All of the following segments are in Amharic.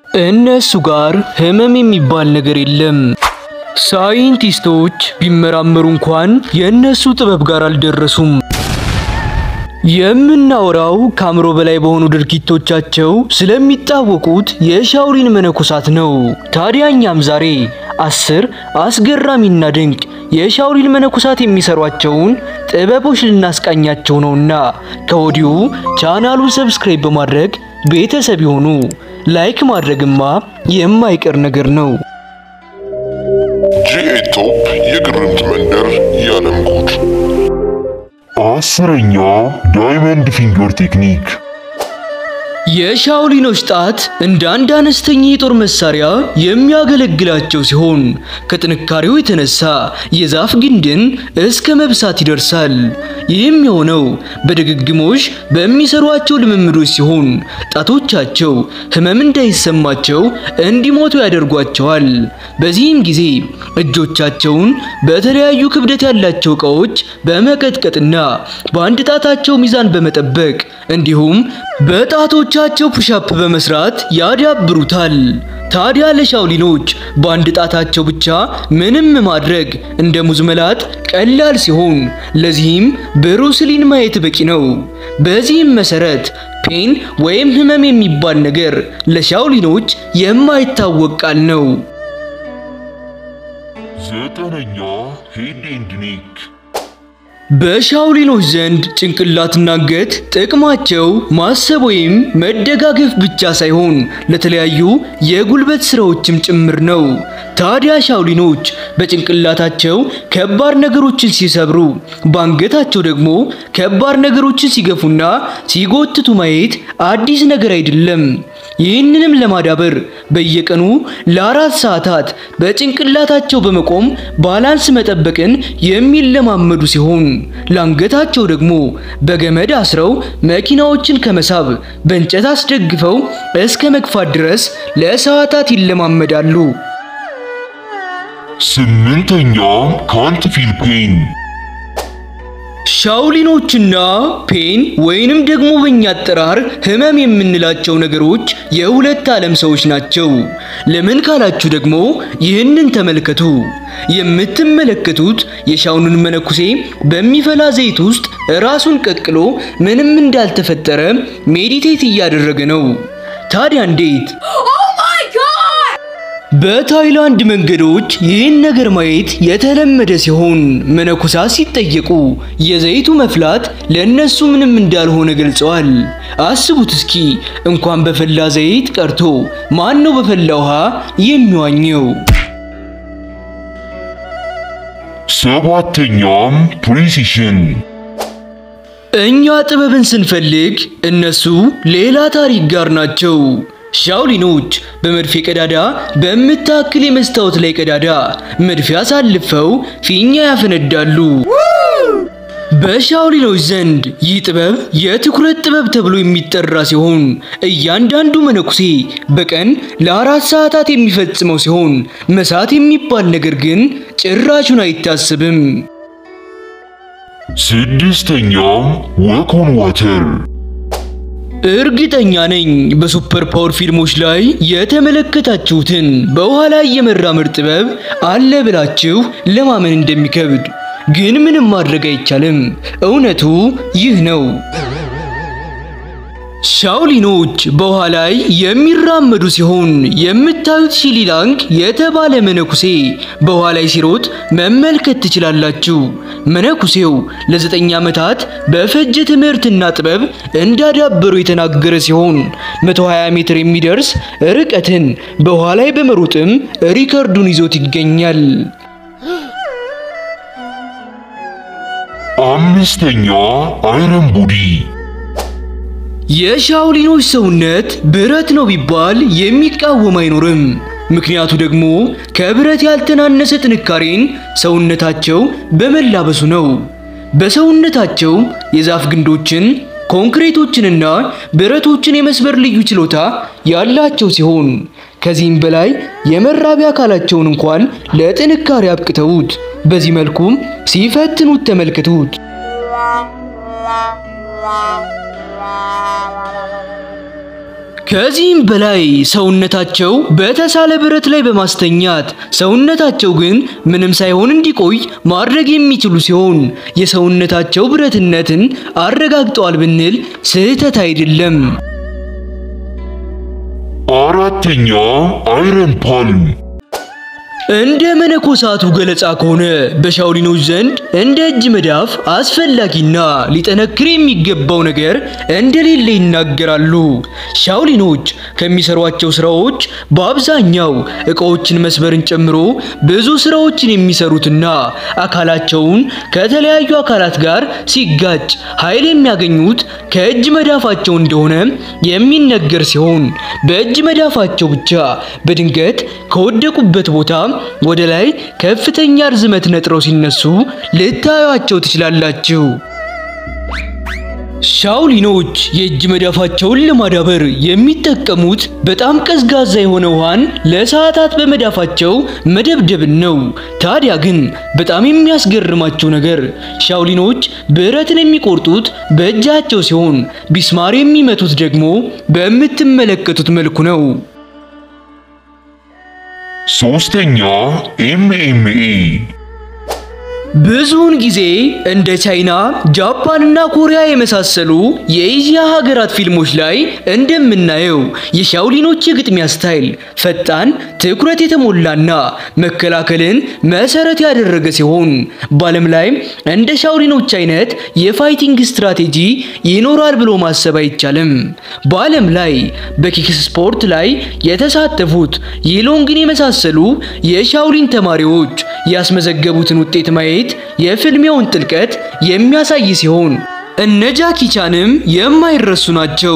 እነሱ ጋር ህመም የሚባል ነገር የለም። ሳይንቲስቶች ቢመራመሩ እንኳን የነሱ ጥበብ ጋር አልደረሱም። የምናወራው ካምሮ በላይ በሆኑ ድርጊቶቻቸው ስለሚታወቁት የሻውሊን መነኮሳት ነው። ታዲያኛም ዛሬ 10 አስገራሚና ድንቅ የሻውሊን መነኮሳት የሚሰሯቸውን ጥበቦች ልናስቃኛቸው ነውና ከወዲሁ ቻናሉን ሰብስክራይብ በማድረግ ቤተሰብ ይሁኑ። ላይክ ማድረግማ የማይቀር ነገር ነው። ጂኤቶፕ የግርምት መንደር የዓለም ጉድ። 10ኛ ዳይመንድ ፊንገር ቴክኒክ። የሻውሊኖች ጣት እንደ አንድ አነስተኛ የጦር መሳሪያ የሚያገለግላቸው ሲሆን ከጥንካሬው የተነሳ የዛፍ ግንድን እስከ መብሳት ይደርሳል። ይህም የሆነው በድግግሞሽ በሚሰሯቸው ልምምዶች ሲሆን ጣቶቻቸው ህመም እንዳይሰማቸው እንዲሞቱ ያደርጓቸዋል። በዚህም ጊዜ እጆቻቸውን በተለያዩ ክብደት ያላቸው ዕቃዎች በመቀጥቀጥና በአንድ ጣታቸው ሚዛን በመጠበቅ እንዲሁም በጣቶቻቸው ፑሽአፕ በመስራት ያዳብሩታል። ታዲያ ለሻውሊኖች በአንድ ጣታቸው ብቻ ምንም ማድረግ እንደ ሙዝ መላጥ ቀላል ሲሆን ለዚህም ብሩስሊን ማየት በቂ ነው። በዚህም መሰረት ፔን ወይም ህመም የሚባል ነገር ለሻውሊኖች የማይታወቅ ቃል ነው። 9ኛ ሄድ ኤንድ ኔክ። በሻውሊኖች ዘንድ ጭንቅላትና አንገት ጥቅማቸው ማሰብ ወይም መደጋገፍ ብቻ ሳይሆን ለተለያዩ የጉልበት ስራዎችም ጭምር ነው። ታዲያ ሻውሊኖች በጭንቅላታቸው ከባድ ነገሮችን ሲሰብሩ በአንገታቸው ደግሞ ከባድ ነገሮችን ሲገፉና ሲጎትቱ ማየት አዲስ ነገር አይደለም። ይህንንም ለማዳበር በየቀኑ ለ4 ሰዓታት በጭንቅላታቸው በመቆም ባላንስ መጠበቅን የሚለማመዱ ሲሆን ለአንገታቸው ደግሞ በገመድ አስረው መኪናዎችን ከመሳብ በእንጨት አስደግፈው እስከ መግፋት ድረስ ለሰዓታት ይለማመዳሉ። 8ኛ ካንት ፊል ፔን። ሻውሊኖችና ፔን ወይንም ደግሞ በእኛ አጠራር ህመም የምንላቸው ነገሮች የሁለት ዓለም ሰዎች ናቸው። ለምን ካላችሁ ደግሞ ይህንን ተመልከቱ። የምትመለከቱት የሻውሊን መነኩሴ በሚፈላ ዘይት ውስጥ ራሱን ቀቅሎ ምንም እንዳልተፈጠረ ሜዲቴት እያደረገ ነው። ታዲያ እንዴት? በታይላንድ መንገዶች ይህን ነገር ማየት የተለመደ ሲሆን መነኮሳት ሲጠየቁ የዘይቱ መፍላት ለነሱ ምንም እንዳልሆነ ገልጸዋል። አስቡት እስኪ እንኳን በፈላ ዘይት ቀርቶ ማን ነው በፈላ ውሃ የሚዋኘው? 7ኛም ፕሪሲሽን። እኛ ጥበብን ስንፈልግ እነሱ ሌላ ታሪክ ጋር ናቸው። ሻውሊኖች በመድፌ ቀዳዳ በመታከል የመስታወት ላይ ቀዳዳ መድፌ አሳልፈው ፊኛ ያፈነዳሉ። በሻውሊኖች ዘንድ ይህ ጥበብ የትኩረት ጥበብ ተብሎ የሚጠራ ሲሆን እያንዳንዱ መነኩሴ በቀን ለ4 ሰዓታት የሚፈጽመው ሲሆን መሳት የሚባል ነገር ግን ጭራሹን አይታሰብም። 6ኛም ወክ ኦን ዋተር። እርግጠኛ ነኝ በሱፐር ፓወር ፊልሞች ላይ የተመለከታችሁትን በውሃ ላይ የመራመድ ጥበብ አለ ብላችሁ ለማመን እንደሚከብድ፣ ግን ምንም ማድረግ አይቻልም። እውነቱ ይህ ነው። ሻውሊኖች በውሃ ላይ የሚራመዱ ሲሆን የምታዩት ሺሊላንግ የተባለ መነኩሴ በውሃ ላይ ሲሮጥ መመልከት ትችላላችሁ። መነኩሴው ለ9 ዓመታት በፈጀ ትምህርትና ጥበብ እንዳዳበሩ የተናገረ ሲሆን 120 ሜትር የሚደርስ ርቀትን በውሃ ላይ በመሮጥም ሪከርዱን ይዞት ይገኛል። 5ኛ አይረን ቦዲ። የሻውሊኖች ሰውነት ብረት ነው ቢባል የሚቃወም አይኖርም። ምክንያቱ ደግሞ ከብረት ያልተናነሰ ጥንካሬን ሰውነታቸው በመላበሱ ነው። በሰውነታቸው የዛፍ ግንዶችን፣ ኮንክሪቶችንና ብረቶችን የመስበር ልዩ ችሎታ ያላቸው ሲሆን ከዚህም በላይ የመራቢያ አካላቸውን እንኳን ለጥንካሬ አብቅተውት በዚህ መልኩም ሲፈትኑት ተመልከቱት። ከዚህም በላይ ሰውነታቸው በተሳለ ብረት ላይ በማስተኛት ሰውነታቸው ግን ምንም ሳይሆን እንዲቆይ ማድረግ የሚችሉ ሲሆን የሰውነታቸው ብረትነትን አረጋግጠዋል ብንል ስህተት አይደለም። አራተኛ አይረን ፓልም። እንደ መነኮሳቱ ገለጻ ከሆነ በሻውሊኖች ዘንድ እንደ እጅ መዳፍ አስፈላጊና ሊጠነክር የሚገባው ነገር እንደሌለ ይናገራሉ። ሻውሊኖች ከሚሰሯቸው ስራዎች በአብዛኛው እቃዎችን መስበርን ጨምሮ ብዙ ስራዎችን የሚሰሩትና አካላቸውን ከተለያዩ አካላት ጋር ሲጋጭ ኃይል የሚያገኙት ከእጅ መዳፋቸው እንደሆነ የሚነገር ሲሆን በእጅ መዳፋቸው ብቻ በድንገት ከወደቁበት ቦታ ወደ ላይ ከፍተኛ ርዝመት ነጥረው ሲነሱ ልታዩአቸው ትችላላችሁ። ሻውሊኖች የእጅ መዳፋቸውን ለማዳበር የሚጠቀሙት በጣም ቀዝቃዛ የሆነ ውሃን ለሰዓታት በመዳፋቸው መደብደብን ነው። ታዲያ ግን በጣም የሚያስገርማቸው ነገር ሻውሊኖች ብረትን የሚቆርጡት በእጃቸው ሲሆን ቢስማር የሚመቱት ደግሞ በምትመለከቱት መልኩ ነው። ሶስተኛ ኤምኤምኤ። ብዙውን ጊዜ እንደ ቻይና፣ ጃፓንና ኮሪያ የመሳሰሉ የኤዥያ ሀገራት ፊልሞች ላይ እንደምናየው የሻውሊኖች የግጥሚያ ስታይል ፈጣን፣ ትኩረት የተሞላና መከላከልን መሰረት ያደረገ ሲሆን በዓለም ላይ እንደ ሻውሊኖች አይነት የፋይቲንግ ስትራቴጂ ይኖራል ብሎ ማሰብ አይቻልም። በዓለም ላይ በኪክስ ስፖርት ላይ የተሳተፉት ይሎንግን የመሳሰሉ የሻውሊን ተማሪዎች ያስመዘገቡትን ውጤት ማየት የፊልሚያውን ጥልቀት የሚያሳይ ሲሆን እነ ጃኪ ቻንም የማይረሱ ናቸው።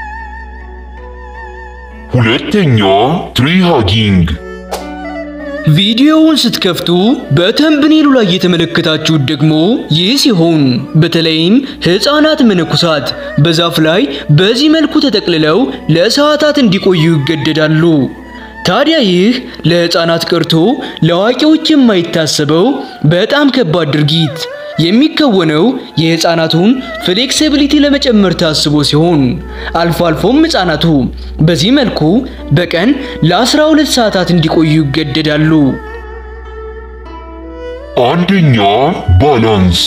ሁለተኛ ትሪ ሃጊንግ። ቪዲዮውን ስትከፍቱ በተምብኔሉ ላይ የተመለከታችሁት ደግሞ ይህ ሲሆን በተለይም ህፃናት መነኮሳት በዛፍ ላይ በዚህ መልኩ ተጠቅልለው ለሰዓታት እንዲቆዩ ይገደዳሉ። ታዲያ ይህ ለህፃናት ቀርቶ ለአዋቂዎች የማይታሰበው በጣም ከባድ ድርጊት የሚከወነው የህፃናቱን ፍሌክሲቢሊቲ ለመጨመር ታስቦ ሲሆን አልፎ አልፎም ህፃናቱ በዚህ መልኩ በቀን ለ12 ሰዓታት እንዲቆዩ ይገደዳሉ። አንደኛ ባላንስ።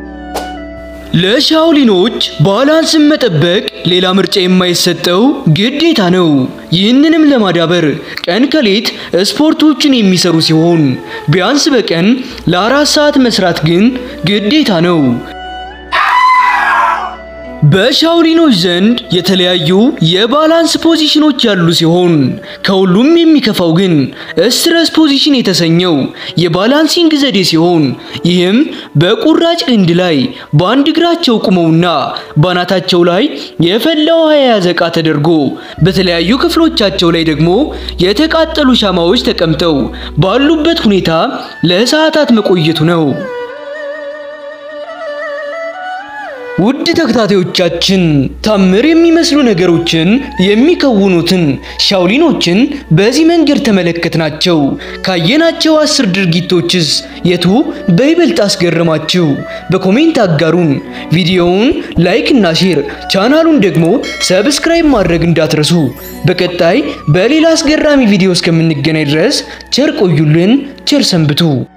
ለሻውሊኖች ባላንስን መጠበቅ ሌላ ምርጫ የማይሰጠው ግዴታ ነው። ይህንንም ለማዳበር ቀን ከሌት ስፖርቶችን የሚሰሩ ሲሆን ቢያንስ በቀን ለ4 ሰዓት መስራት ግን ግዴታ ነው። በሻውሊኖች ዘንድ የተለያዩ የባላንስ ፖዚሽኖች ያሉ ሲሆን ከሁሉም የሚከፋው ግን ስትረስ ፖዚሽን የተሰኘው የባላንሲንግ ዘዴ ሲሆን ይህም በቁራጭ ግንድ ላይ በአንድ እግራቸው ቁመውና ባናታቸው ላይ የፈላ ውሃ የያዘ ዕቃ ተደርጎ በተለያዩ ክፍሎቻቸው ላይ ደግሞ የተቃጠሉ ሻማዎች ተቀምጠው ባሉበት ሁኔታ ለሰዓታት መቆየቱ ነው። ውድ ተከታታዮቻችን ታምር የሚመስሉ ነገሮችን የሚከውኑትን ሻውሊኖችን በዚህ መንገድ ተመለከትናቸው። ካየናቸው 10 ድርጊቶችስ የቱ በይበልጥ አስገረማችሁ? በኮሜንት አጋሩን። ቪዲዮውን ላይክ እና ሼር፣ ቻናሉን ደግሞ ሰብስክራይብ ማድረግ እንዳትረሱ። በቀጣይ በሌላ አስገራሚ ቪዲዮ እስከምንገናኝ ድረስ ቸር ቆዩልን፣ ቸር ሰንብቱ።